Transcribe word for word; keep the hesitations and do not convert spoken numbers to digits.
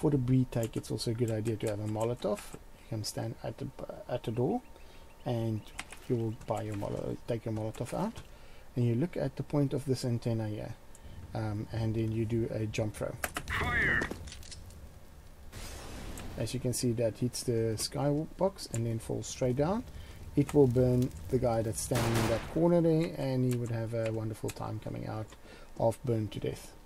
For the retake, it's also a good idea to have a Molotov. You can stand at the at the door, and you will buy your Molotov, take your Molotov out, and you look at the point of this antenna here, um, and then you do a jump throw. Fire! As you can see, that hits the skybox and then falls straight down. It will burn the guy that's standing in that corner there, and he would have a wonderful time coming out of burned to death.